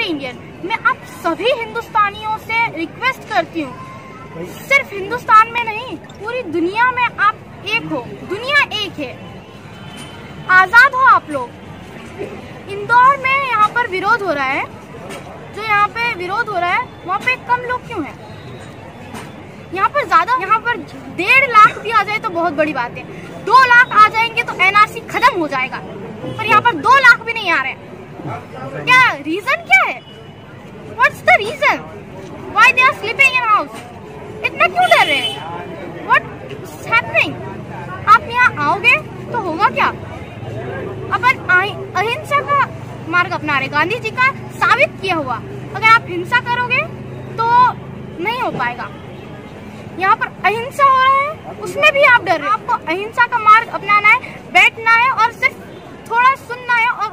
Indian, मैं आप सभी हिंदुस्तानियों से रिक्वेस्ट करती हूँ, सिर्फ हिंदुस्तान में नहीं पूरी दुनिया में आप एक हो, दुनिया एक है, आजाद हो आप लोग। इंदौर में यहाँ पर विरोध हो रहा है, जो यहाँ पे विरोध हो रहा है वहाँ पे कम लोग क्यों हैं? यहाँ पर ज्यादा, यहाँ पर 1.5 लाख भी आ जाए तो बहुत बड़ी बात है, 2 लाख आ जाएंगे तो एनआरसी खत्म हो जाएगा, पर यहाँ पर 2 लाख भी नहीं आ रहे। क्या रीजन क्या है? What's the reason why they are sleeping in house? इतना क्यों डर रहे हैं? What's happening? आप यहाँ आओगे तो होगा क्या? अपन अहिंसा का मार्ग अपना रहे, गांधी जी का साबित किया हुआ। अगर आप हिंसा करोगे तो नहीं हो पाएगा। यहाँ पर अहिंसा हो रहा है, उसमें भी आप डर रहे हो। आपको अहिंसा का मार्ग अपनाना है, बैठना है और सिर्फ थोड़ा सुनना है और